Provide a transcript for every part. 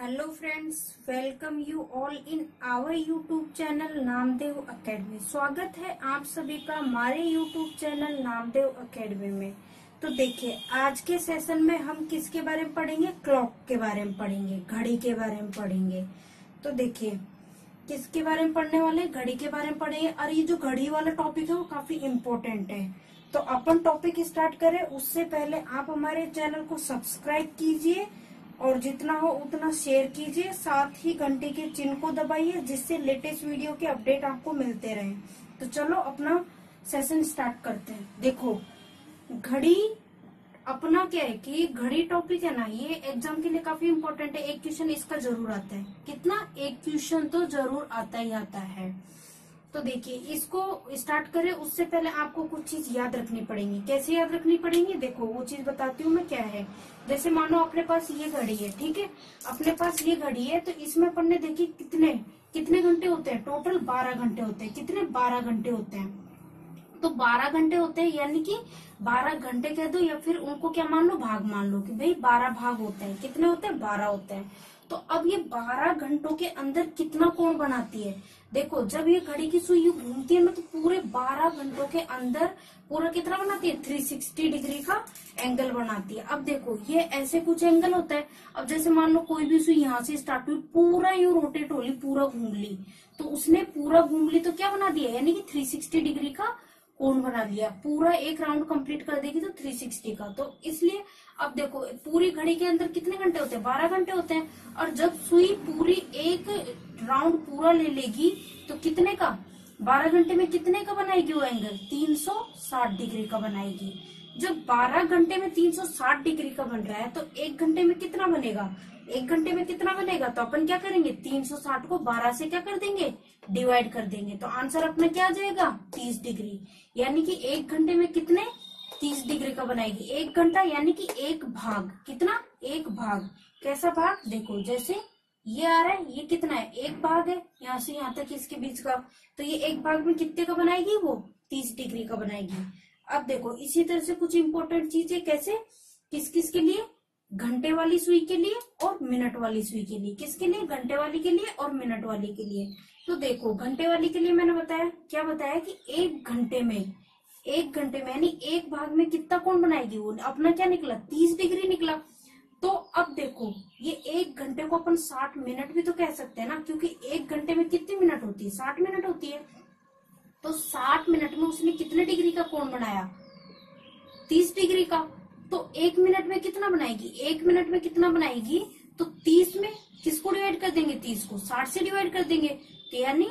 Hello friends, welcome you all in our YouTube channel Namdev academy. स्वागत है आप सभी का हमारे यूट्यूब चैनल नामदेव एकेडमी में। तो देखिए, आज के सेशन में हम किसके बारे में पढ़ेंगे? क्लॉक के बारे में पढ़ेंगे, घड़ी के बारे में पढ़ेंगे। तो देखिए, किसके बारे में पढ़ने वाले? घड़ी के बारे में पढ़ेंगे। और ये जो घड़ी वाला टॉपिक है वो काफी इम्पोर्टेंट है। तो अपन टॉपिक स्टार्ट करें उससे पहले आप हमारे चैनल को सब्सक्राइब कीजिए और जितना हो उतना शेयर कीजिए, साथ ही घंटे के चिन्ह को दबाइए जिससे लेटेस्ट वीडियो के अपडेट आपको मिलते रहें। तो चलो अपना सेशन स्टार्ट करते हैं। देखो, घड़ी अपना क्या है कि घड़ी टॉपिक है ना, ये एग्जाम के लिए काफी इम्पोर्टेंट है। एक क्वेश्चन इसका जरूर आता है। कितना? एक क्वेश्चन तो जरूर आता ही आता है। तो देखिए, इसको स्टार्ट करें उससे पहले आपको कुछ चीज याद रखनी पड़ेंगी। कैसे याद रखनी पड़ेंगी? देखो, वो चीज बताती हूँ मैं क्या है। जैसे मानो अपने पास ये घड़ी है, ठीक है, अपने पास ये घड़ी है, तो इसमें अपन ने देखिए कितने कितने घंटे होते हैं? टोटल 12 घंटे होते हैं। कितने? 12 घंटे होते हैं। तो 12 घंटे होते हैं, यानी कि 12 घंटे कह दो या फिर उनको क्या मान लो, भाग मान लो कि भाई 12 भाग होते हैं। कितने होते हैं? 12 होते हैं। तो अब ये 12 घंटों के अंदर कितना कोण बनाती है? देखो, जब ये घड़ी की सुई घूमती है ना, तो पूरे 12 घंटों के अंदर पूरा कितना बनाती है? 360 डिग्री का एंगल बनाती है। अब देखो, ये ऐसे कुछ एंगल होता है। अब जैसे मान लो कोई भी सुई यहाँ से स्टार्ट हुई, पूरा यूं रोटेट हो ली, पूरा घूम ली, तो उसने पूरा घूम ली तो क्या बना दिया? यानी कि 360 डिग्री का कोण बना लिया। पूरा एक राउंड कंप्लीट कर देगी तो 360 का। तो इसलिए अब देखो, पूरी घड़ी के अंदर कितने घंटे होते हैं? 12 घंटे होते हैं। और जब सुई पूरी एक राउंड पूरा ले लेगी तो कितने का? 12 घंटे में कितने का बनाएगी वो एंगल? 360 डिग्री का बनाएगी। जब 12 घंटे में 360 डिग्री का बन रहा है तो एक घंटे में कितना बनेगा? एक घंटे में कितना बनेगा? तो अपन क्या करेंगे? 360 को 12 से क्या कर देंगे? डिवाइड कर देंगे। तो आंसर अपना क्या आ जाएगा? 30 डिग्री। यानी कि एक घंटे में कितने? 30 डिग्री का बनाएगी। एक घंटा यानी कि एक भाग। कितना? एक भाग। कैसा भाग? देखो, जैसे ये आ रहा है, ये कितना है? एक भाग है, यहाँ से यहाँ तक इसके बीच का। तो ये एक भाग में कितने का बनाएगी? वो 30 डिग्री का बनाएगी। अब देखो, इसी तरह से कुछ इंपॉर्टेंट चीजें कैसे, किस किस के लिए? घंटे वाली सुई के लिए और मिनट वाली सुई के लिए। किसके लिए? घंटे वाली के लिए और मिनट वाली के लिए। तो देखो, घंटे वाली के लिए मैंने बताया, क्या बताया कि एक घंटे में यानी एक भाग में कितना कोण बनाएगी? वो अपना क्या निकला? 30 डिग्री निकला। तो अब देखो, ये एक घंटे को अपन 60 मिनट भी तो कह सकते हैं ना, क्योंकि एक घंटे में कितनी मिनट होती है? 60 मिनट होती है। तो 60 मिनट में उसने कितने डिग्री का कोण बनाया? 30 डिग्री का। तो एक मिनट में कितना बनाएगी? एक मिनट में कितना बनाएगी? तो 30 में किसको डिवाइड कर देंगे? 30 को 60 से डिवाइड कर देंगे, तो यानी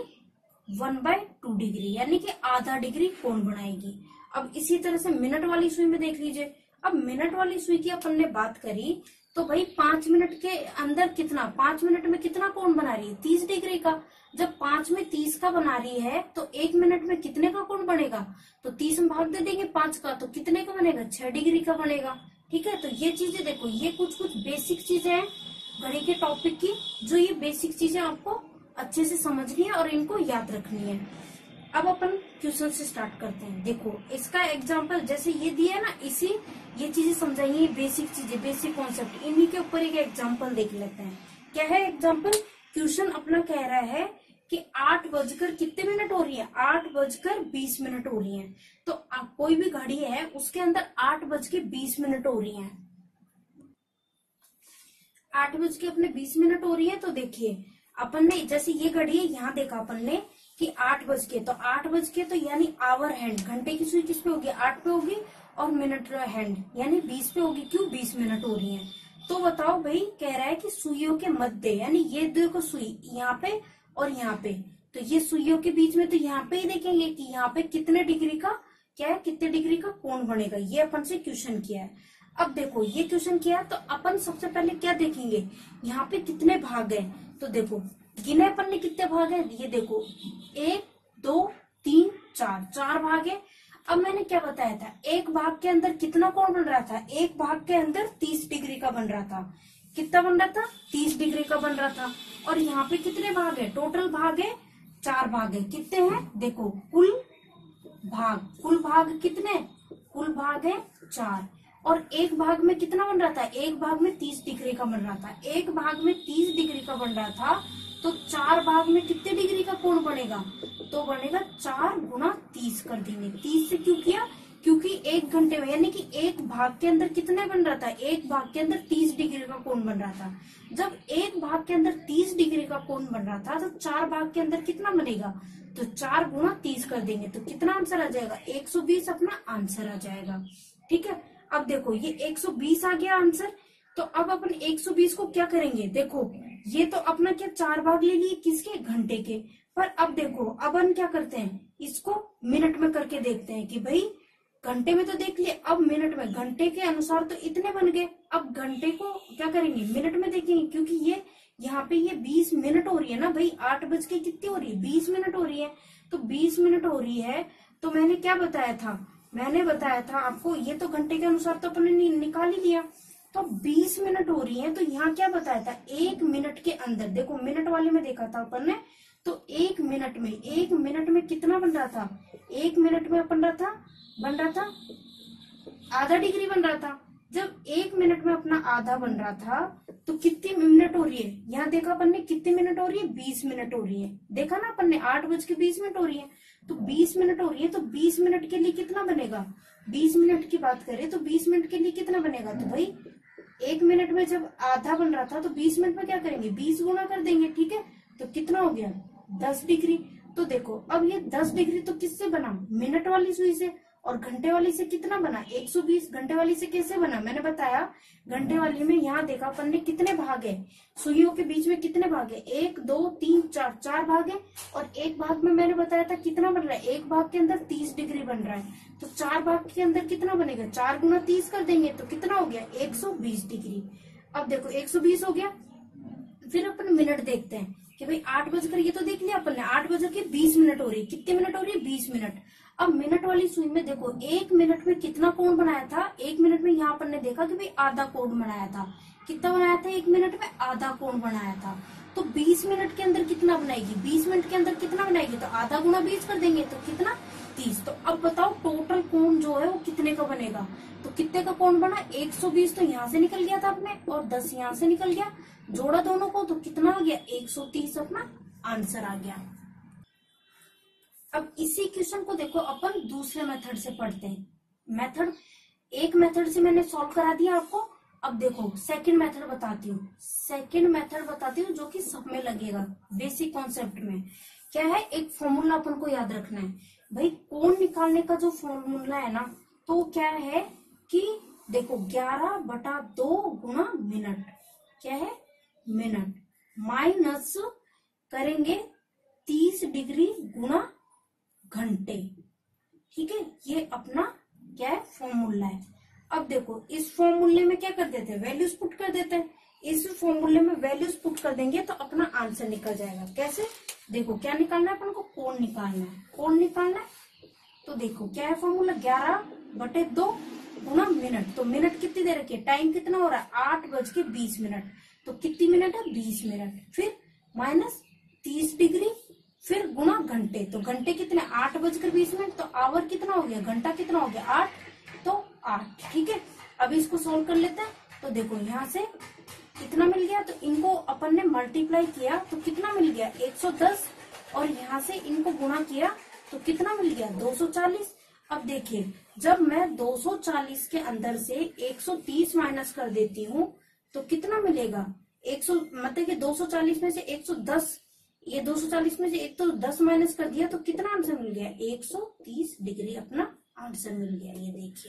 1/2 डिग्री, यानी कि आधा डिग्री कोण बनाएगी। अब इसी तरह से मिनट वाली सुई में देख लीजिए। अब मिनट वाली सुई की अपन ने बात करी तो भाई 5 मिनट के अंदर कितना? 5 मिनट में कितना कोण बना रही है? 30 डिग्री का। जब 5 में 30 का बना रही है तो एक मिनट में कितने का कोण बनेगा? तो 30 में भाग दे देंगे 5 का, तो कितने का बनेगा? 6 डिग्री का बनेगा। ठीक है, तो ये चीजें देखो, ये कुछ कुछ बेसिक चीजें हैं घड़ी के टॉपिक की, जो ये बेसिक चीजें आपको अच्छे से समझनी है और इनको याद रखनी है। अब अपन क्वेश्चन से स्टार्ट करते हैं। देखो, इसका एग्जांपल जैसे ये दिया है ना, इसी ये चीजें समझाइए, बेसिक चीजें, बेसिक कॉन्सेप्ट, इन्हीं के ऊपर एक एग्जांपल देख लेते हैं। क्या है एग्जांपल? क्वेश्चन अपना कह रहा है कि 8 बजकर कितने मिनट हो रही है? 8:20 हो रही है। तो कोई भी घड़ी है उसके अंदर 8:20 हो रही है। 8:20 हो रही है। तो देखिए, अपन ने जैसे ये घड़ी है, यहाँ देखा अपन ने कि 8 बज के, तो 8 बज के तो यानी आवर हैंड, घंटे की सुई किस पे होगी? 8 पे होगी। और मिनट हैंड यानी 20 पे होगी। क्यों? 20 मिनट हो रही है। तो बताओ भाई, कह रहा है कि सुइयों के मध्य, यानी ये देखो सुई यहाँ पे और यहाँ पे, तो ये सुइयों के बीच में, तो यहाँ पे ही देखेंगे कि यहाँ पे कितने डिग्री का क्या है, कितने डिग्री का कोण बनेगा। ये अपन से क्वेश्चन किया है। अब देखो, ये क्वेश्चन किया है तो अपन सबसे पहले क्या देखेंगे? यहाँ पे कितने भाग है? तो देखो, गिने अपन ने कितने भाग है? ये देखो, 1 2 3 4, 4 भाग है। अब मैंने क्या बताया था? एक भाग के अंदर कितना कोण बन रहा था? एक भाग के अंदर 30 डिग्री का बन रहा था। कितना बन रहा था? 30 डिग्री का बन रहा था। और यहाँ पे कितने भाग है? टोटल भाग है 4 भाग है। कितने हैं? देखो, कुल भाग कितने? कुल भाग है 4। और एक भाग में कितना बन रहा था, एक भाग में 30 डिग्री का बन रहा था, एक भाग में 30 डिग्री का बन रहा था, तो 4 भाग में कितने डिग्री का कोण बनेगा, तो बनेगा 4 गुना 30 कर देंगे। 30 से क्यों किया, क्योंकि एक घंटे में, यानी कि एक भाग के अंदर कितने बन रहा था, एक भाग के अंदर 30 डिग्री का कोण बन रहा था। जब एक भाग के अंदर 30 डिग्री का कोण बन रहा था, तो 4 भाग के अंदर कितना बनेगा, तो 4 गुना 30 कर देंगे, तो कितना आंसर आ जाएगा, 120 अपना आंसर आ जाएगा। ठीक है, अब देखो ये 120 आ गया आंसर। तो अब अपन 120 को क्या करेंगे, देखो ये तो अपना क्या 4 भाग ले लिए किसके, घंटे के, पर अब देखो अब हम क्या करते हैं, इसको मिनट में करके देखते हैं कि भाई घंटे में तो देख लिए, अब मिनट में, घंटे के अनुसार तो इतने बन गए, अब घंटे को क्या करेंगे, मिनट में देखेंगे, क्योंकि ये यहाँ पे ये 20 मिनट हो रही है ना भाई, 8 बज के कितनी हो रही है, 20 मिनट हो रही है, तो 20 मिनट हो रही है। तो मैंने क्या बताया था, मैंने बताया था आपको, ये तो घंटे के अनुसार तो अपने निकाल ही लिया, तो 20 मिनट हो रही है, तो यहाँ क्या बताया था, 1 मिनट के अंदर, देखो मिनट वाले में देखा था अपन ने, तो 1 मिनट में कितना बन रहा था, 1 मिनट में बन रहा था आधा डिग्री बन रहा था। जब 1 मिनट में अपना आधा बन रहा था, तो कितनी मिनट हो रही है, यहाँ देखा अपन ने कितनी मिनट हो रही है, 20 मिनट हो रही है, देखा ना अपन ने 8:20 हो रही है, तो 20 मिनट हो रही है, तो 20 मिनट के लिए कितना बनेगा, 20 मिनट की बात करें तो 20 मिनट के लिए कितना बनेगा, तो भाई 1 मिनट में जब आधा बन रहा था, तो 20 मिनट में क्या करेंगे, 20 गुना कर देंगे। ठीक है, तो कितना हो गया, 10 डिग्री। तो देखो अब ये 10 डिग्री तो किससे बना, मिनट वाली सुई से, और घंटे वाली से कितना बना, 120। घंटे वाली से कैसे बना, मैंने बताया घंटे वाली में, यहाँ देखा अपन ने कितने भाग है, सुइयों के बीच में कितने भाग है, 1 2 3 4, 4 भाग है, और एक भाग में मैंने बताया था कितना बन रहा है, एक भाग के अंदर 30 डिग्री बन रहा है, तो 4 भाग के अंदर कितना बनेगा, 4 गुना 30 कर देंगे, तो कितना हो गया, 120 डिग्री। अब देखो 120 हो गया, फिर अपन मिनट देखते हैं कि भाई 8 बजकर, ये तो देख लिया अपन ने, 8:20 हो रही है, कितने मिनट हो रही है, 20 मिनट। अब मिनट वाली सुई में देखो 1 मिनट में कितना कोण बनाया था, 1 मिनट में यहाँ अपन ने देखा कि भाई आधा कोण बनाया था, कितना बनाया था, 1 मिनट में आधा कोण बनाया था, तो 20 मिनट के अंदर कितना बनाएगी, 20 मिनट के अंदर कितना बनाएगी, तो आधा गुना 20 कर देंगे, तो कितना, 30। तो अब बताओ टोटल कोण जो है वो कितने का बनेगा, तो कितने का कोण बना, 120 तो यहाँ से निकल गया था अपने, और 10 यहाँ से निकल गया, जोड़ा दोनों को, तो कितना आ गया, 130 अपना आंसर आ गया। अब इसी क्वेश्चन को देखो अपन दूसरे मेथड से पढ़ते हैं। मेथड, एक मेथड से मैंने सॉल्व करा दिया आपको, अब देखो सेकंड मेथड बताती हूँ, जो कि सब में लगेगा, बेसिक कॉन्सेप्ट में। क्या है, एक फॉर्मूला अपन को याद रखना है भाई, कोण निकालने का जो फॉर्मूला है ना, तो क्या है कि देखो 11/2 गुना मिनट, क्या है, मिनट, माइनस करेंगे 30 डिग्री गुना घंटे। ठीक है, ये अपना क्या है, फॉर्मूला है। अब देखो इस फॉर्मूले में क्या कर देते हैं, वैल्यूज पुट कर देते हैं, इस फॉर्मूले में वैल्यूज पुट कर देंगे तो अपना आंसर निकल जाएगा। कैसे, देखो क्या निकालना है अपन को, कोण निकालना है, तो देखो क्या है फॉर्मूला, 11/2 गुना मिनट, तो मिनट कितनी दे रखी है, टाइम कितना हो रहा है, 8:20, तो कितनी मिनट है, 20 मिनट, फिर माइनस 30 डिग्री, फिर गुना घंटे, तो घंटे कितने, 8:20, तो आवर कितना हो गया, घंटा कितना हो गया, 8, तो 8। ठीक है, अब इसको सोल्व कर लेते हैं, तो देखो यहाँ से कितना मिल गया, तो इनको अपन ने मल्टीप्लाई किया तो कितना मिल गया, 110, और यहाँ से इनको गुणा किया तो कितना मिल गया, 240। अब देखिए जब मैं 240 के अंदर से 130 माइनस कर देती हूँ तो कितना मिलेगा, 100, मतलब कि 240 में से 110, ये 240 में से 110 माइनस कर दिया तो कितना आंसर मिल गया, 130 डिग्री अपना आंसर मिल गया। ये देखिए,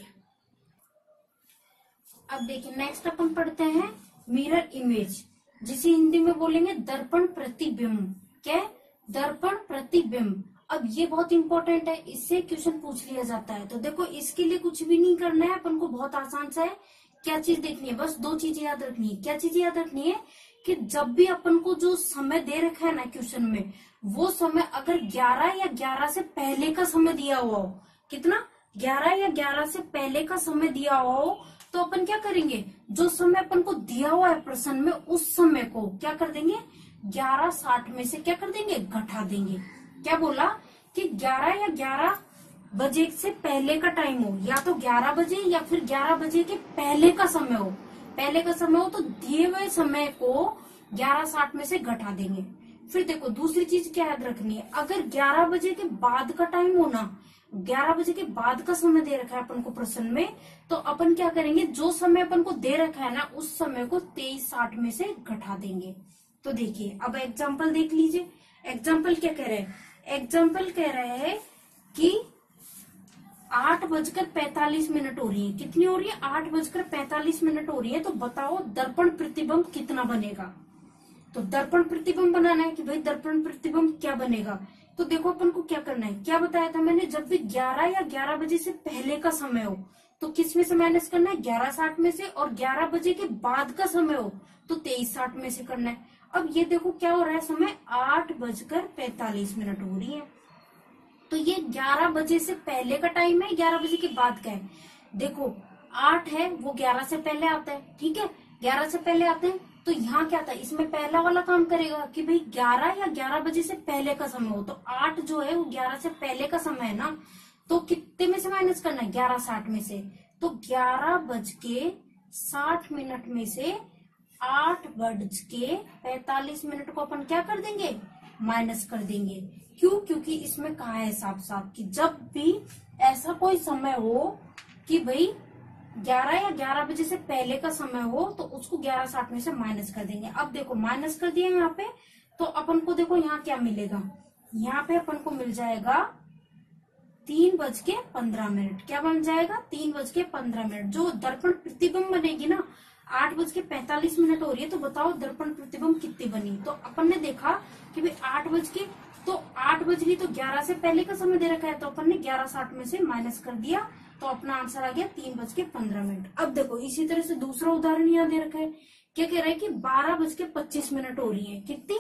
अब देखिए नेक्स्ट अपन पढ़ते हैं मिरर इमेज, जिसे हिंदी में बोलेंगे दर्पण प्रतिबिंब। क्या है, दर्पण प्रतिबिंब। अब ये बहुत इंपॉर्टेंट है, इससे क्वेश्चन पूछ लिया जाता है। तो देखो इसके लिए कुछ भी नहीं करना है अपन को, बहुत आसान सा है। क्या चीज देखनी है, बस 2 चीजें याद रखनी है। क्या चीजें याद रखनी है कि जब भी अपन को जो समय दे रखा है ना क्वेश्चन में, वो समय अगर 11 या 11 से पहले का समय दिया हुआ हो, कितना, 11 या 11 से पहले का समय दिया हुआ हो, तो अपन क्या करेंगे, जो समय अपन को दिया हुआ है प्रश्न में, उस समय को क्या कर देंगे, 11:60 में से क्या कर देंगे, घटा देंगे। क्या बोला कि 11 या 11 बजे से पहले का टाइम हो, या तो 11 बजे या फिर 11 बजे के पहले का समय हो, पहले का समय हो तो दिए हुए समय को 11:60 में से घटा देंगे। फिर देखो दूसरी चीज क्या याद रखनी है, अगर 11 बजे के बाद का टाइम हो ना, 11 बजे के बाद का समय दे रखा है अपन को प्रश्न में, तो अपन क्या करेंगे, जो समय अपन को दे रखा है ना उस समय को 23:60 में से घटा देंगे। तो देखिए अब एग्जाम्पल देख लीजिए। एग्जाम्पल क्या कह रहे हैं, एग्जाम्पल कह रहे हैं कि 8:45 हो रही है। कितनी हो रही है, 8:45 हो रही है। तो बताओ दर्पण प्रतिबिंब कितना बनेगा। तो दर्पण प्रतिबिंब बनाना है कि भाई दर्पण प्रतिबिंब क्या बनेगा। तो देखो अपन को क्या करना है, क्या बताया था मैंने, जब भी 11 या 11 बजे से पहले का समय हो तो किस में से माइनस करना है, 11:60 में से, और 11 बजे के बाद का समय हो तो 23:60 में से करना है। अब ये देखो क्या हो रहा है, समय 8:45 हो रही है। तो ये 11 बजे से पहले का टाइम है, 11 बजे के बाद का है। देखो 8 है वो 11 से पहले आता है, ठीक है, 11 से पहले आते हैं। तो यहाँ क्या था, इसमें पहला वाला काम करेगा कि भाई 11 या 11 बजे से पहले का समय हो। तो 8 जो है वो 11 से पहले का समय है ना, तो कितने में से माइनस करना है, 11:60 में से। तो 11:60 में से 8:45 को अपन क्या कर देंगे, माइनस कर देंगे। क्यों, क्योंकि इसमें कहा है साफ साफ कि जब भी ऐसा कोई समय हो कि भाई 11 या 11 बजे से पहले का समय हो तो उसको 11:60 में से माइनस कर देंगे। अब देखो माइनस कर दिया यहाँ पे, तो अपन को देखो यहाँ क्या मिलेगा, यहाँ पे अपन को मिल जाएगा 3:15। क्या बन जाएगा, 3:15। जो दर्पण प्रतिबिंब बनेगी ना 8:45 हो रही है। तो बताओ दर्पण प्रतिबिंब कितनी बनी। तो अपन ने देखा कि भाई 8 बज के, तो 8 बज गई तो 11 से पहले का समय दे रखा है, तो अपन ने 11:60 में से माइनस कर दिया, तो अपना आंसर आ गया 3:15। अब देखो इसी तरह से दूसरा उदाहरण यहाँ दे रखा है, क्या कह रहा है कि 12:25 हो रही है। कितनी,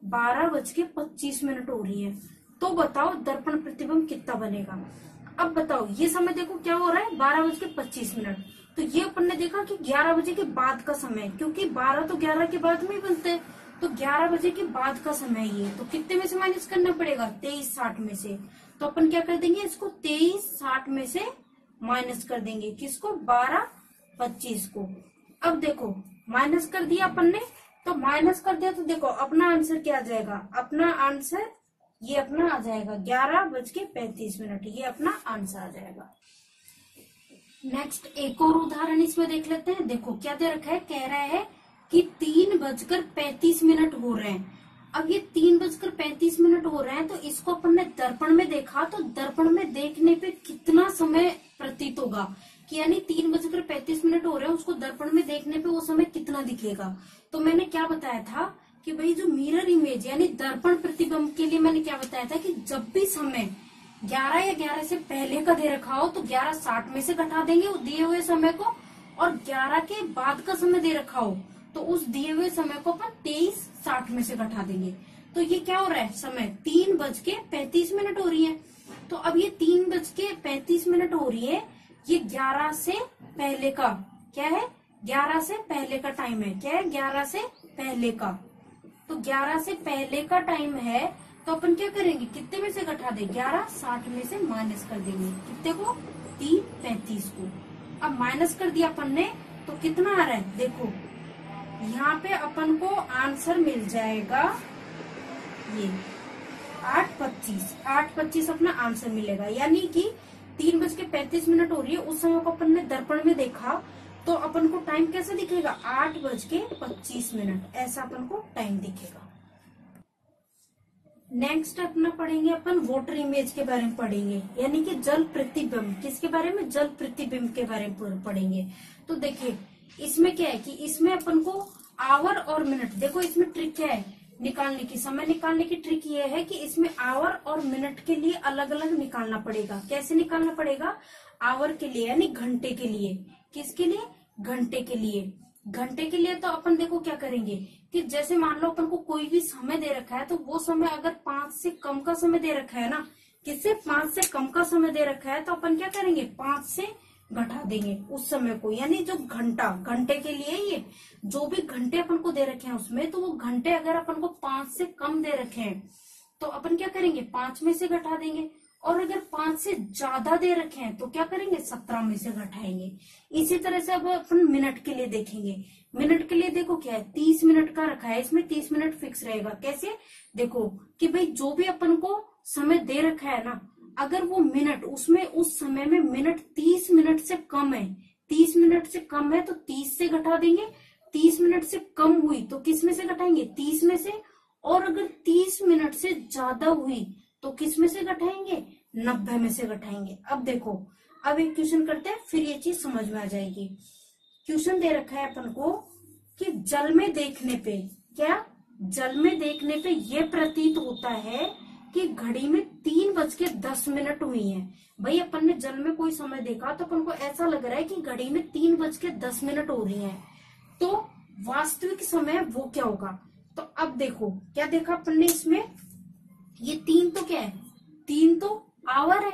12:25 हो रही है। तो बताओ दर्पण प्रतिबिंब कितना बनेगा। अब बताओ ये समय देखो क्या हो रहा है, 12:25। तो ये अपन ने देखा कि 11 बजे के बाद का समय, क्योंकि 12 तो 11 के बाद में ही बनते हैं, तो 11 बजे के बाद का समय ये। तो कितने में से माइनस करना पड़ेगा, 23:60 में से। तो अपन क्या कर देंगे, इसको 23:60 में से माइनस कर देंगे, किसको, 12:25 को। अब देखो माइनस कर दिया अपन ने, तो माइनस कर दिया तो देखो अपना आंसर क्या आ जाएगा, अपना आंसर ये अपना आ जाएगा 11:35। ये अपना आंसर आ जाएगा। नेक्स्ट एक और उदाहरण इसमें देख लेते हैं। देखो क्या दे रखा है, कह रहा है कि 3:35 हो रहे हैं। अब ये 3:35 हो रहे हैं, तो इसको अपन ने दर्पण में देखा, तो दर्पण में देखने पे कितना समय प्रतीत होगा, कि यानी 3:35 हो रहे हैं, उसको दर्पण में देखने पे वो समय कितना दिखेगा। तो मैंने क्या बताया था कि भाई जो मिरर इमेज यानी दर्पण प्रतिबिंब के लिए मैंने क्या बताया था कि जब भी समय 11 या 11 से पहले का दे रखा हो तो 11:60 में से घटा देंगे उस दिए हुए समय को, और 11 के बाद का समय दे रखा हो तो उस दिए हुए समय को अपन 23:60 में से घटा देंगे। तो ये क्या हो रहा है, समय 3:35 हो रही है। तो अब ये 3:35 हो रही है, ये 11 से पहले का क्या है, 11 से पहले का टाइम है। क्या है, 11 से पहले का। तो 11 से पहले का टाइम है, तो अपन क्या करेंगे, कितने में से घटा दे, 11:60 में से माइनस कर देंगे, कितने को, 3:35 को। अब माइनस कर दिया अपन ने, तो कितना आ रहा है, देखो यहाँ पे अपन को आंसर मिल जाएगा ये 8:25 अपना आंसर मिलेगा। यानी कि 3:35 हो रही है, उस समय को अपन ने दर्पण में देखा, तो अपन को टाइम कैसे दिखेगा, 8:25, ऐसा अपन को टाइम दिखेगा। नेक्स्ट अपना पढ़ेंगे अपन वाटर इमेज के बारे में पढ़ेंगे, यानी कि जल प्रतिबिंब। किसके बारे में, जल प्रतिबिंब के बारे में पढ़ेंगे। तो देखिए इसमें क्या है कि इसमें अपन को आवर और मिनट, देखो इसमें ट्रिक क्या है निकालने की, समय निकालने की ट्रिक ये है कि इसमें आवर और मिनट के लिए अलग अलग निकालना पड़ेगा। कैसे निकालना पड़ेगा, आवर के लिए यानी घंटे के लिए, किसके लिए, घंटे के लिए। घंटे के लिए तो अपन देखो क्या करेंगे कि जैसे मान लो अपन को कोई भी समय दे रखा है, तो वो समय अगर 5 से कम का समय दे रखा है ना, किससे, 5 से कम का समय दे रखा है, तो अपन क्या करेंगे, 5 से घटा देंगे उस समय को। यानी जो घंटे के लिए ये जो भी घंटे अपन को दे रखे हैं उसमें, तो वो घंटे अगर अपन को 5 से कम दे रखे हैं तो अपन क्या करेंगे, 5 में से घटा देंगे। और अगर 5 से ज्यादा दे रखे हैं तो क्या करेंगे, 17 में से घटाएंगे। इसी तरह से अब अपन मिनट के लिए देखेंगे। मिनट के लिए देखो क्या है, 30 मिनट का रखा है, इसमें 30 मिनट फिक्स रहेगा। कैसे, देखो कि भाई जो भी अपन को समय दे रखा है ना, अगर वो मिनट उसमें उस समय में मिनट 30 मिनट से कम है, 30 मिनट से कम है तो 30 से घटा देंगे। 30 मिनट से कम हुई तो किस में से घटाएंगे, 30 में से। और अगर 30 मिनट से ज्यादा हुई तो किस में से घटाएंगे, 90 में से घटाएंगे। अब देखो, अब एक क्वेश्चन करते हैं, फिर ये चीज समझ में आ जाएगी। क्वेश्चन दे रखा है अपन को कि जल में देखने पे, क्या, जल में देखने पे ये प्रतीत होता है कि घड़ी में 3:10 हुई है। भाई अपन ने जल में कोई समय देखा तो अपन को ऐसा लग रहा है कि घड़ी में 3:10 हो रही है, तो वास्तविक समय वो क्या होगा। तो अब देखो क्या देखा अपन ने इसमें, ये 3 तो क्या है, 3 तो आवर है,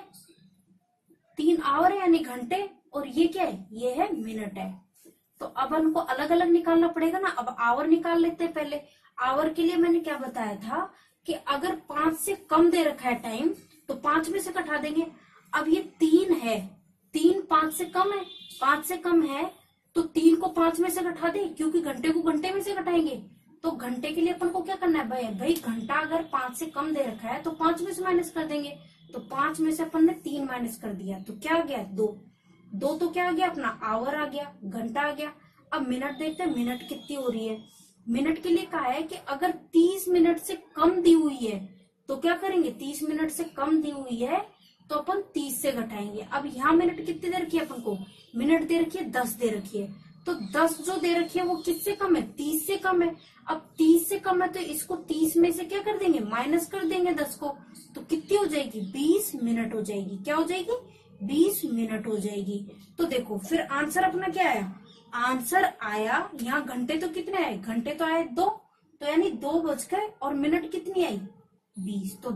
3 आवर है यानी घंटे, और ये क्या है, ये है मिनट है। तो अब हमको अलग अलग निकालना पड़ेगा ना। अब आवर निकाल लेते हैं पहले। आवर के लिए मैंने क्या बताया था कि अगर 5 से कम दे रखा है टाइम तो 5 में से घटा देंगे। अब ये 3 है, 3 5 से कम है, 5 से कम है तो 3 को 5 में से घटा दे, क्योंकि घंटे को घंटे में से घटाएंगे। तो घंटे के लिए अपन को क्या करना है भाई घंटा अगर 5 से कम दे रखा है तो 5 में से माइनस कर देंगे। तो 5 में से अपन ने 3 माइनस कर दिया तो क्या आ गया, 2 तो क्या आ गया अपना, आवर आ गया, घंटा आ गया। अब मिनट देखते हैं, मिनट कितनी हो रही है। मिनट के लिए कहा है कि अगर 30 मिनट से कम दी हुई है तो क्या करेंगे, 30 मिनट से कम दी हुई है तो अपन 30 से घटाएंगे। अब यहाँ मिनट कितनी दे रखी है अपन को, मिनट दे रखी है 10 दे रखी है, तो 10 जो दे रखी है वो किससे कम है, 30 से कम है। अब 30 से कम है तो इसको 30 में से क्या कर देंगे, माइनस कर देंगे 10 को, तो कितनी हो जाएगी, 20 मिनट हो जाएगी। क्या हो जाएगी, 20 मिनट हो जाएगी। तो देखो फिर आंसर अपना क्या आया, आंसर आया, यहाँ घंटे तो कितने आए, घंटे तो आए 2, तो यानी 2 बज गए और मिनट कितनी आई, 20, तो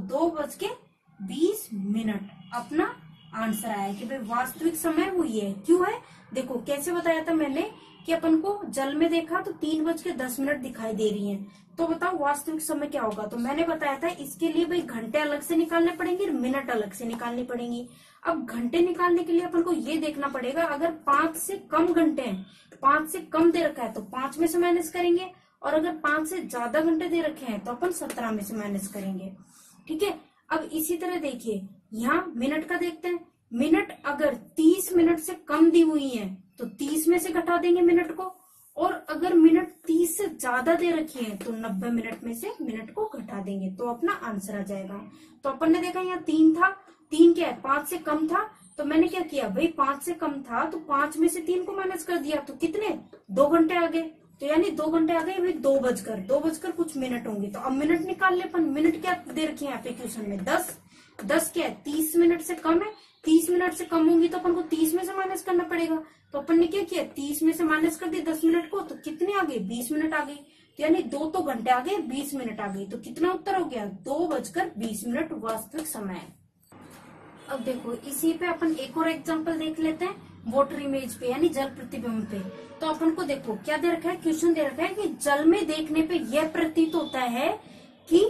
2:20 अपना आंसर आया कि भाई वास्तविक समय हुई है। क्यों है, देखो कैसे बताया था मैंने कि अपन को जल में देखा तो 3:10 दिखाई दे रही हैं, तो बताओ वास्तविक समय क्या होगा। तो मैंने बताया था इसके लिए भाई घंटे अलग से निकालने पड़ेंगे और मिनट अलग से निकालनी पड़ेंगी। अब घंटे निकालने के लिए अपन को ये देखना पड़ेगा, अगर 5 से कम घंटे हैं, 5 से कम दे रखा है तो 5 में से माइनस करेंगे, और अगर 5 से ज्यादा घंटे दे रखे हैं तो अपन 17 में से माइनस करेंगे। ठीक है, अब इसी तरह देखिए यहाँ मिनट का देखते हैं। मिनट अगर 30 मिनट से कम दी हुई है तो 30 में से घटा देंगे मिनट को, और अगर मिनट 30 से ज्यादा दे रखी है तो 90 मिनट में से मिनट को घटा देंगे, तो अपना आंसर आ जाएगा। तो अपन ने देखा यहाँ 3 था, 3 क्या है, 5 से कम था, तो मैंने क्या किया भाई 5 से कम था तो 5 में से 3 को माइनस कर दिया, तो कितने, 2 घंटे आ गए, तो यानी 2 घंटे आ गए भाई, 2 बजकर कुछ मिनट होंगे। तो अब मिनट निकाल ले अपन, मिनट क्या दे रखे हैं यहाँ पे क्वेश्चन में, 10 क्या है, 30 मिनट से कम है, 30 मिनट से कम होंगी तो अपन को 30 में से माइनस करना पड़ेगा। तो अपन ने क्या किया, 30 में से माइनस कर दी 10 मिनट को, तो कितने आ गए, 20 मिनट आ गई, तो यानी 2 तो घंटे आ गए, 20 मिनट आ गई, तो कितना उत्तर हो गया, 2:20 वास्तविक समय है। अब देखो इसी पे अपन एक और एग्जांपल देख लेते हैं, वाटर इमेज पे यानी जल प्रतिबिंब पे। तो अपन को देखो क्या दे रखा है, क्वेश्चन दे रखा है कि जल में देखने पे यह प्रतीत होता है कि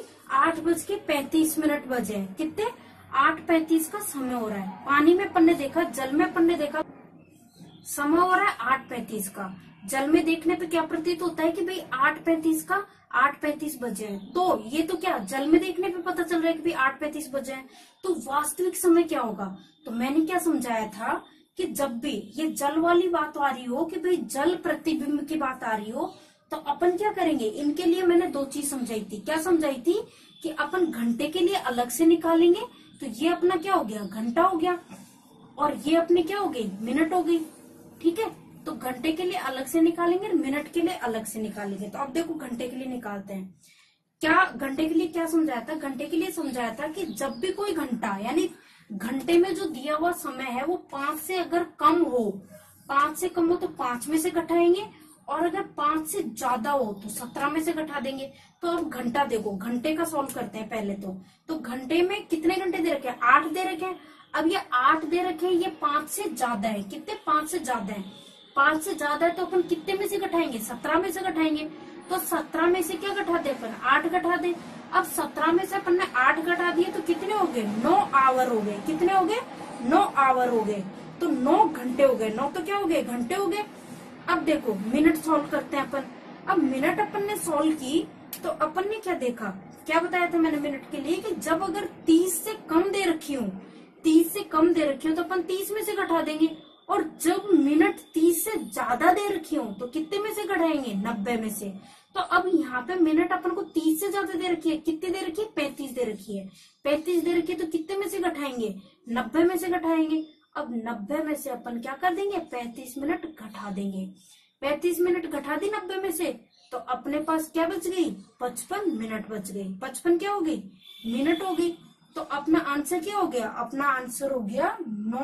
8:35 बजे हैं। कितने, 8:35 का समय हो रहा है। पानी में अपन ने देखा, जल में अपन ने देखा समय हो रहा है 8:35 का। जल में देखने पे क्या प्रतीत होता है कि भाई 8:35 बजे हैं। तो ये तो क्या जल में देखने पे पता चल रहा है कि भाई 8:35 बजे हैं। तो वास्तविक समय क्या होगा, तो मैंने क्या समझाया था कि जब भी ये जल वाली बात आ रही हो कि भाई जल प्रतिबिंब की बात आ रही हो तो अपन क्या करेंगे, इनके लिए मैंने 2 चीज समझाई थी। क्या समझाई थी कि अपन घंटे के लिए अलग से निकालेंगे, तो ये अपना क्या हो गया, घंटा हो गया, और ये अपने क्या हो गई, मिनट हो गई। ठीक है, तो घंटे के लिए अलग से निकालेंगे, मिनट के लिए अलग से निकालेंगे। तो अब देखो घंटे के लिए निकालते हैं। क्या घंटे के लिए क्या समझाया था, घंटे के लिए समझाया था कि जब भी कोई घंटा यानी घंटे में जो दिया हुआ समय है वो 5 से अगर कम हो, 5 से कम हो तो 5 में से घटाएंगे, और अगर 5 से ज्यादा हो तो 17 में से घटा देंगे। तो अब घंटा देखो, घंटे का सॉल्व करते हैं पहले तो घंटे में कितने घंटे दे रखे हैं, 8 दे रखे हैं। अब ये 8 दे रखे हैं, ये 5 से ज्यादा है, कितने, 5 से ज्यादा है, 5 से ज्यादा है तो अपन कितने में से घटाएंगे, 17 में से घटाएंगे। तो 17 में से क्या घटा दे अपन, 8 घटा दे। अब 17 में से अपन ने 8 घटा दिए तो कितने हो गए? 9 आवर हो गए। कितने हो गए? 9 आवर हो गए। तो 9 घंटे हो गए। 9 तो क्या हो गए? घंटे हो गए। अब देखो मिनट सॉल्व करते हैं अपन। अब मिनट अपन ने सॉल्व की तो अपन ने क्या देखा, क्या बताया था मैंने मिनट के लिए कि जब अगर 30 से कम दे रखी हूँ, 30 से कम दे रखी हूँ तो अपन 30 में से घटा देंगे। और जब मिनट 30 से ज्यादा दे रखी हूँ तो कितने में से घटाएंगे? 90 में से। तो अब यहाँ पे मिनट अपन को 30 से ज्यादा दे रखी है। कितनी दे रखी है? 35 दे रखी है। 35 दे रखी है तो कितने में से घटाएंगे? 90 में से घटाएंगे। अब 90 में से अपन क्या कर देंगे? 35 मिनट घटा देंगे। 35 मिनट घटा दी 90 में से तो अपने पास क्या बच गई? 55 मिनट बच गई। 55 क्या हो गई? मिनट हो गई। तो अपना आंसर क्या हो गया? अपना आंसर हो गया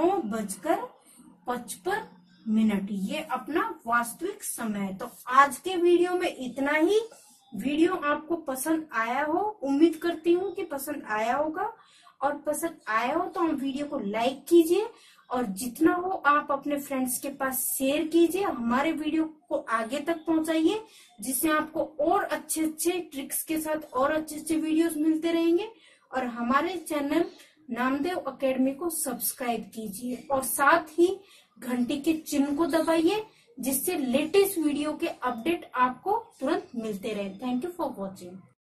9:55 मिनट। ये अपना वास्तविक समय है। तो आज के वीडियो में इतना ही। वीडियो आपको पसंद आया हो, उम्मीद करती हूँ कि पसंद आया होगा। और पसंद आया हो तो हम वीडियो को लाइक कीजिए और जितना हो आप अपने फ्रेंड्स के पास शेयर कीजिए। हमारे वीडियो को आगे तक पहुंचाइए जिससे आपको और अच्छे अच्छे ट्रिक्स के साथ और अच्छे अच्छे वीडियोस मिलते रहेंगे। और हमारे चैनल नामदेव अकेडमी को सब्सक्राइब कीजिए और साथ ही घंटी के चिन्ह को दबाइए जिससे लेटेस्ट वीडियो के अपडेट आपको तुरंत मिलते रहे। Thank you for watching.